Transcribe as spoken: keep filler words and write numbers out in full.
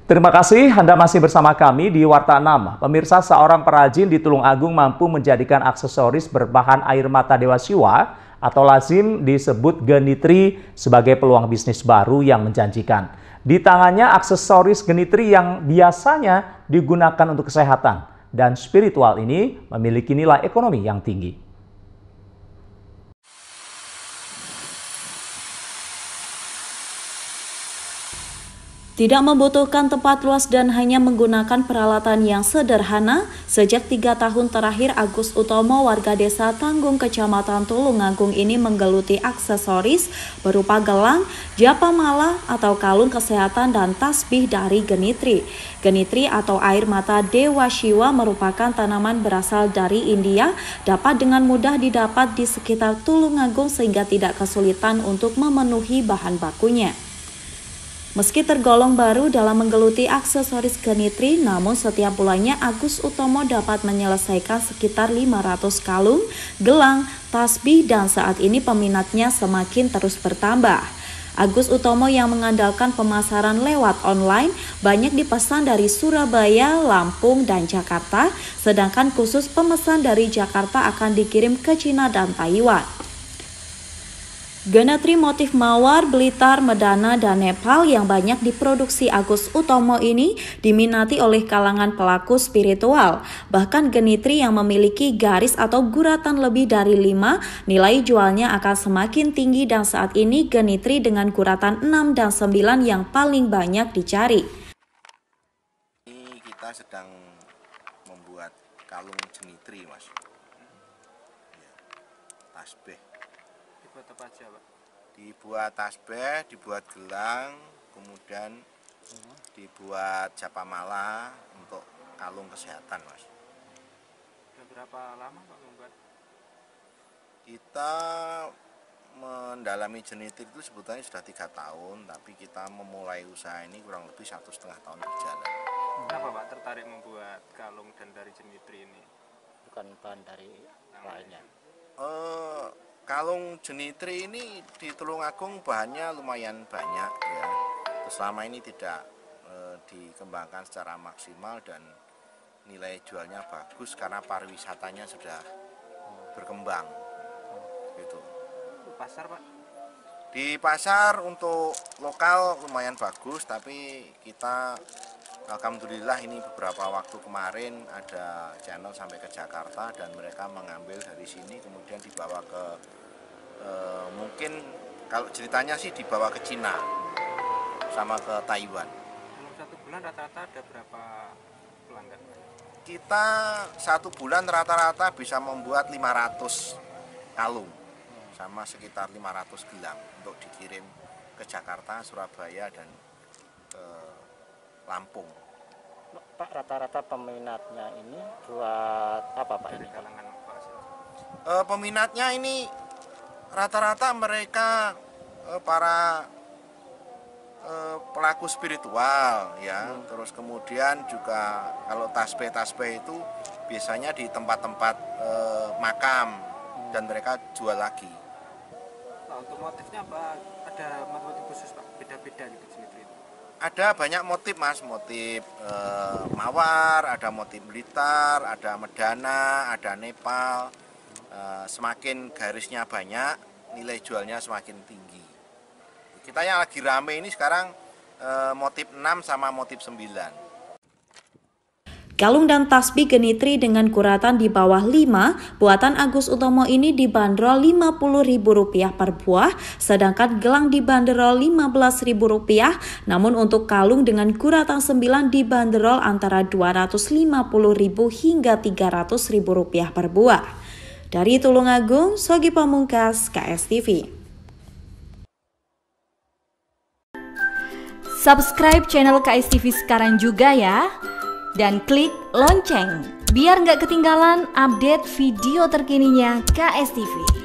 Terima kasih Anda masih bersama kami di Warta enam. Pemirsa, seorang perajin di Tulungagung mampu menjadikan aksesoris berbahan air mata Dewa Siwa atau lazim disebut genitri sebagai peluang bisnis baru yang menjanjikan. Di tangannya aksesoris genitri yang biasanya digunakan untuk kesehatan dan spiritual ini memiliki nilai ekonomi yang tinggi. Tidak membutuhkan tempat luas dan hanya menggunakan peralatan yang sederhana, sejak tiga tahun terakhir Agus Utomo warga desa Tanggung Kecamatan Tulungagung ini menggeluti aksesoris berupa gelang, japamala atau kalung kesehatan dan tasbih dari genitri. Genitri atau air mata Dewa Siwa merupakan tanaman berasal dari India, dapat dengan mudah didapat di sekitar Tulungagung sehingga tidak kesulitan untuk memenuhi bahan bakunya. Meski tergolong baru dalam menggeluti aksesoris genitri, namun setiap bulannya Agus Utomo dapat menyelesaikan sekitar lima ratus kalung, gelang, tasbih, dan saat ini peminatnya semakin terus bertambah. Agus Utomo yang mengandalkan pemasaran lewat online banyak dipesan dari Surabaya, Lampung, dan Jakarta, sedangkan khusus pemesan dari Jakarta akan dikirim ke Cina dan Taiwan. Genitri motif Mawar, Blitar, Medana, dan Nepal yang banyak diproduksi Agus Utomo ini diminati oleh kalangan pelaku spiritual. Bahkan genitri yang memiliki garis atau guratan lebih dari lima, nilai jualnya akan semakin tinggi dan saat ini genitri dengan guratan enam dan sembilan yang paling banyak dicari. Ini kita sedang membuat kalung genitri, Mas. Ya, tasbih. Dibuat apa aja, Pak? Dibuat tasbih, dibuat gelang, kemudian hmm. dibuat japamala untuk kalung kesehatan, Mas. Sudah berapa lama, Pak, membuat? Kita mendalami genitri itu sebetulnya sudah tiga tahun, tapi kita memulai usaha ini kurang lebih satu setengah tahun berjalan. Kenapa, Pak, tertarik membuat kalung dan dari genitri ini? Bukan bahan dari lainnya. Uh, Kalung genitri ini di Tulungagung bahannya lumayan banyak ya. Selama ini tidak e, dikembangkan secara maksimal dan nilai jualnya bagus karena pariwisatanya sudah berkembang. Gitu. Pasar, Pak? Di pasar untuk lokal lumayan bagus, tapi kita alhamdulillah ini beberapa waktu kemarin ada channel sampai ke Jakarta dan mereka mengambil dari sini kemudian dibawa ke e, mungkin kalau ceritanya sih dibawa ke Cina sama ke Taiwan. Dalam satu bulan rata-rata ada berapa pelanggan? Kita satu bulan rata-rata bisa membuat lima ratus kalung sama sekitar lima ratus gelang untuk dikirim ke Jakarta, Surabaya, dan ke Lampung. Pak, rata-rata peminatnya ini buat apa, Pak? Dari Ini kalangan Pak? E, peminatnya ini rata-rata mereka e, para e, pelaku spiritual ya. Hmm. Terus kemudian juga kalau tasbih-tasbih itu biasanya di tempat-tempat e, makam hmm. dan mereka jual lagi. Nah, untuk motifnya apa? Ada motif khusus, Pak? Beda-beda gitu genitri itu? Ada banyak motif, Mas, motif e, mawar, ada motif blitar, ada medana, ada Nepal. E, semakin garisnya banyak, nilai jualnya semakin tinggi. Kita yang lagi rame ini sekarang e, motif enam sama motif sembilan. Kalung dan tasbih genitri dengan guratan di bawah lima, buatan Agus Utomo ini dibanderol lima puluh ribu rupiah per buah, sedangkan gelang dibanderol lima belas ribu rupiah, namun untuk kalung dengan guratan sembilan dibanderol antara dua ratus lima puluh ribu hingga tiga ratus ribu rupiah per buah. Dari Tulungagung, Sogi Pamungkas, K S T V. Subscribe channel K S T V sekarang juga ya. Dan klik lonceng biar nggak ketinggalan update video terkininya K S T V.